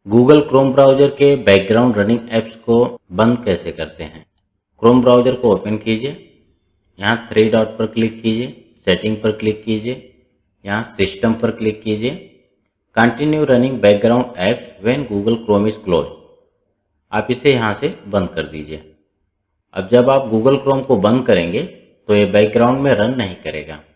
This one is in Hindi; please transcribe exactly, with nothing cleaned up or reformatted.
गूगल क्रोम ब्राउज़र के बैकग्राउंड रनिंग ऐप्स को बंद कैसे करते हैं। क्रोम ब्राउज़र को ओपन कीजिए, यहाँ थ्री डॉट पर क्लिक कीजिए, सेटिंग पर क्लिक कीजिए, यहाँ सिस्टम पर क्लिक कीजिए, continue running background apps when Google Chrome is close. आप इसे यहाँ से बंद कर दीजिए। अब जब आप गूगल क्रोम को बंद करेंगे तो ये बैकग्राउंड में रन नहीं करेगा।